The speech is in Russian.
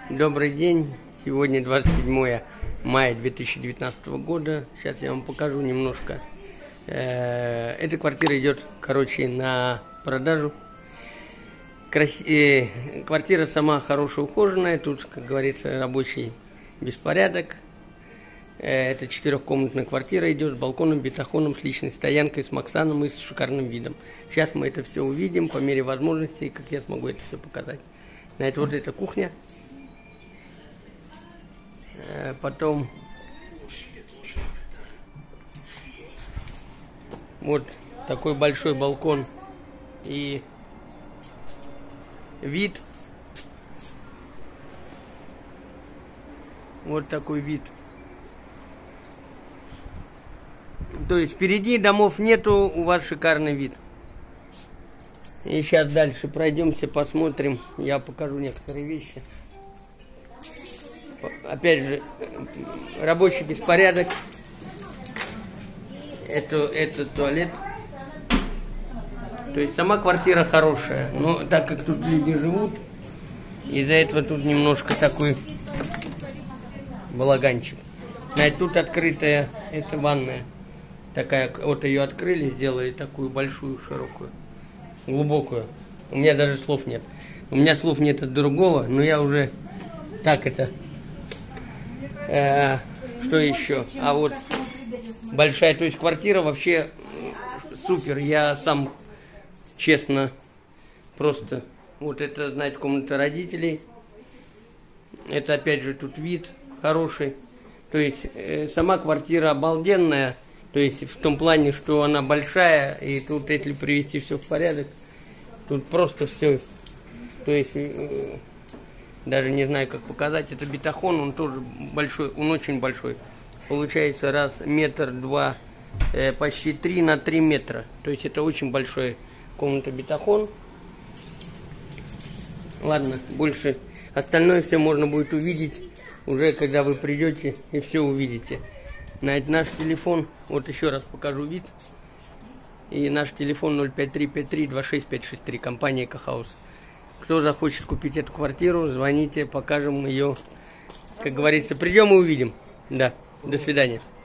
Добрый день. Сегодня 27 мая 2019 года. Сейчас я вам покажу немножко. Эта квартира идет, на продажу. Квартира сама хорошая, ухоженная. Тут, как говорится, рабочий беспорядок. Это четырехкомнатная квартира идет с балконом, бетахоном, с личной стоянкой, с Максаном и с шикарным видом. Сейчас мы это все увидим по мере возможностей, как я смогу это все показать. Значит, вот эта кухня. Потом вот такой большой балкон и вид. Вот такой вид. То есть впереди домов нету, у вас шикарный вид. И сейчас дальше пройдемся, посмотрим. Я покажу некоторые вещи. Опять же, рабочий беспорядок. Это туалет. То есть сама квартира хорошая. Но так как тут люди живут, из-за этого тут немножко такой балаганчик. Значит, тут открытая, это ванная. Такая, вот ее открыли, сделали такую большую, широкую, глубокую. У меня даже слов нет. У меня слов нет от другого, но я уже так это... что еще? А вот большая, то есть квартира вообще супер. Я сам, честно, просто... Вот это, знаете, комната родителей. Это опять же тут вид хороший. То есть сама квартира обалденная. То есть в том плане, что она большая. И тут, если привести все в порядок, тут просто все. То есть... Даже не знаю, как показать. Это бетахон, он тоже большой, он очень большой. Получается раз, метр, два, почти 3 на 3 метра. То есть это очень большая комната бетахон. Ладно, больше остальное все можно будет увидеть уже, когда вы придете и все увидите. Наш телефон, вот еще раз покажу вид. И наш телефон 05353-26563, компания Экохаус. Кто захочет купить эту квартиру, звоните, покажем ее. Как говорится, придем и увидим. Да, до свидания.